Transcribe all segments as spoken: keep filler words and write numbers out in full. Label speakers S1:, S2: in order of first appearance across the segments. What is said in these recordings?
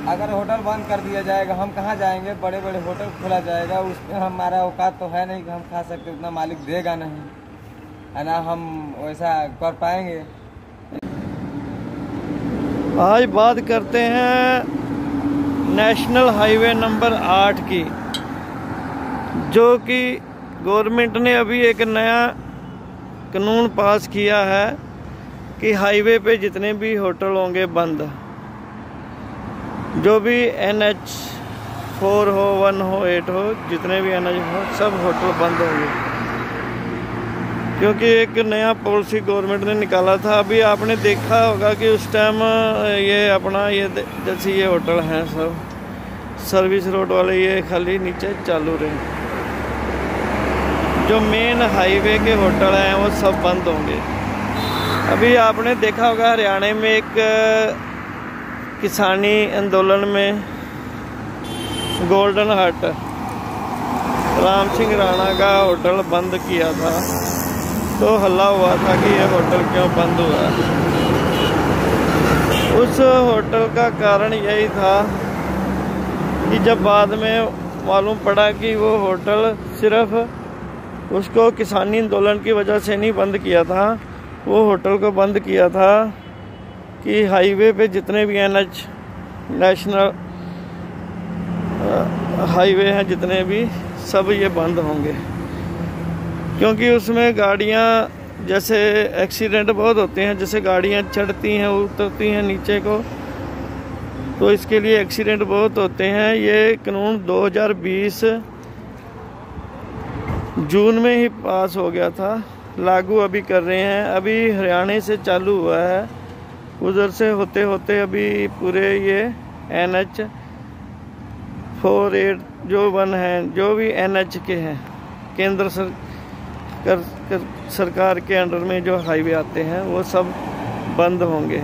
S1: अगर होटल बंद कर दिया जाएगा हम कहाँ जाएंगे? बड़े बड़े होटल खोला जाएगा, उसमें हमारा औकात तो है नहीं कि हम खा सकते, उतना मालिक देगा नहीं, है ना, हम वैसा कर पाएंगे।
S2: आज बात करते हैं नेशनल हाईवे नंबर आठ की, जो कि गवर्नमेंट ने अभी एक नया कानून पास किया है कि हाईवे पे जितने भी होटल होंगे बंद, जो भी एन एच फोर हो, वन हो, एट हो, जितने भी एन एच हो, सब होटल बंद होंगे, क्योंकि एक नया पॉलिसी गवर्नमेंट ने निकाला था। अभी आपने देखा होगा कि उस टाइम ये अपना ये जैसे ये होटल हैं सब सर्विस रोड वाले, ये खाली नीचे चालू रहे। जो मेन हाईवे के होटल हैं वो सब बंद होंगे। अभी आपने देखा होगा हरियाणा में एक किसानी आंदोलन में गोल्डन हट राम सिंह राणा का होटल बंद किया था, तो हल्ला हुआ था कि ये होटल क्यों बंद हुआ। उस होटल का कारण यही था कि जब बाद में मालूम पड़ा कि वो होटल सिर्फ उसको किसानी आंदोलन की वजह से नहीं बंद किया था, वो होटल को बंद किया था कि हाईवे पे जितने भी एन एच नेशनल हाईवे हैं जितने भी, सब ये बंद होंगे, क्योंकि उसमें गाड़ियां जैसे एक्सीडेंट बहुत होते हैं, जैसे गाड़ियां चढ़ती हैं उतरती हैं नीचे को, तो इसके लिए एक्सीडेंट बहुत होते हैं। ये कानून दो हज़ार बीस जून में ही पास हो गया था, लागू अभी कर रहे हैं। अभी हरियाणा से चालू हुआ है, उधर से होते होते अभी पूरे ये एन एच फोर एट जो वन हैं, जो भी एन एच के हैं, केंद्र सर, कर, कर, सरकार के अंडर में जो हाईवे आते हैं वो सब बंद होंगे।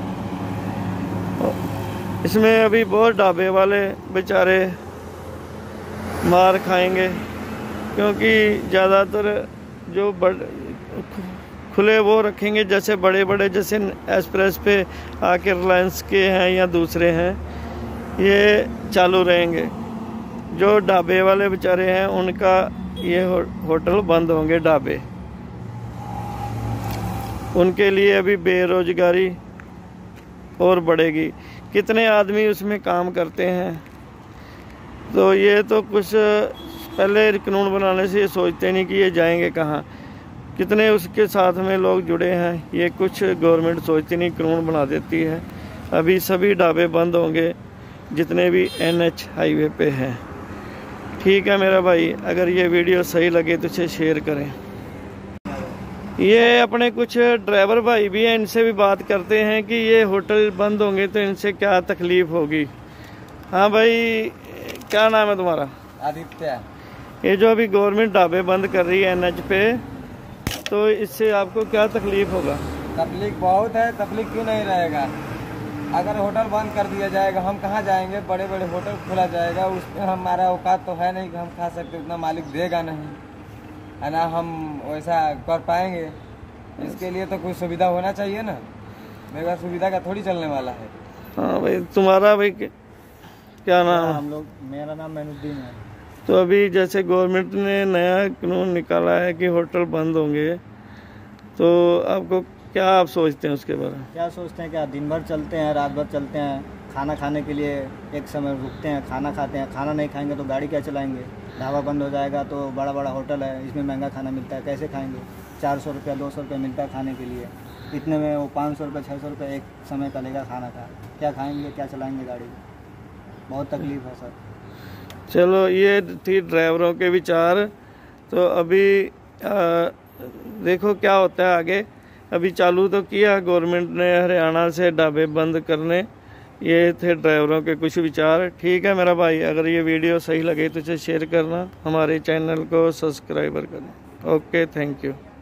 S2: इसमें अभी बहुत ढाबे वाले बेचारे मार खाएंगे, क्योंकि ज़्यादातर जो बड़ खुले वो रखेंगे, जैसे बड़े बड़े जैसे एक्सप्रेस पे आके रिलायंस के हैं या दूसरे हैं, ये चालू रहेंगे। जो ढाबे वाले बेचारे हैं उनका ये हो, होटल बंद होंगे ढाबे। उनके लिए अभी बेरोजगारी और बढ़ेगी। कितने आदमी उसमें काम करते हैं, तो ये तो कुछ पहले कानून बनाने से ये सोचते नहीं कि ये जाएंगे कहाँ, कितने उसके साथ में लोग जुड़े हैं, ये कुछ गवर्नमेंट सोचती नहीं, कानून बना देती है। अभी सभी ढाबे बंद होंगे जितने भी एन एच हाईवे पे हैं। ठीक है मेरा भाई, अगर ये वीडियो सही लगे तो इसे शेयर करें। ये अपने कुछ ड्राइवर भाई भी हैं, इनसे भी बात करते हैं कि ये होटल बंद होंगे तो इनसे क्या तकलीफ होगी। हाँ भाई, क्या नाम है तुम्हारा?
S1: आदित्य।
S2: ये जो अभी गवर्नमेंट ढाबे बंद कर रही है एन एच पे, तो इससे आपको क्या तकलीफ होगा?
S1: तकलीफ बहुत है, तकलीफ क्यों नहीं रहेगा? अगर होटल बंद कर दिया जाएगा हम कहाँ जाएंगे? बड़े बड़े होटल खोला जाएगा, उसमें हमारा औकात तो है नहीं कि हम खा सकते, उतना मालिक देगा नहीं, है ना, हम वैसा कर पाएंगे। इसके लिए तो कोई सुविधा होना चाहिए ना, मेरा सुविधा का थोड़ी चलने वाला है।
S2: हाँ भाई, तुम्हारा भाई क्या नाम है?
S1: हम लोग, मेरा नाम मैनुद्दीन है।
S2: तो अभी जैसे गवर्नमेंट ने नया कानून निकाला है कि होटल बंद होंगे, तो आपको क्या आप सोचते हैं उसके बारे में?
S1: क्या सोचते हैं? क्या दिन भर चलते हैं, रात भर चलते हैं, खाना खाने के लिए एक समय रुकते हैं, खाना खाते हैं, खाना नहीं खाएंगे तो गाड़ी क्या चलाएंगे? ढाबा बंद हो जाएगा तो बड़ा बड़ा होटल है, इसमें महंगा खाना मिलता है, कैसे खाएंगे? चार सौ रुपया दो सौ रुपया मिलता है खाने के लिए, इतने में वो पाँच सौ रुपये छः सौ रुपये एक समय का लेगा खाना का, क्या खाएंगे, क्या चलाएंगे गाड़ी? बहुत तकलीफ है सर।
S2: चलो, ये थी ड्राइवरों के विचार। तो अभी आ, देखो क्या होता है आगे। अभी चालू तो किया गवर्नमेंट ने हरियाणा से ढाबे बंद करने। ये थे ड्राइवरों के कुछ विचार। ठीक है मेरा भाई, अगर ये वीडियो सही लगे तो इसे शेयर करना, हमारे चैनल को सब्सक्राइबर करना। Okay, thank you.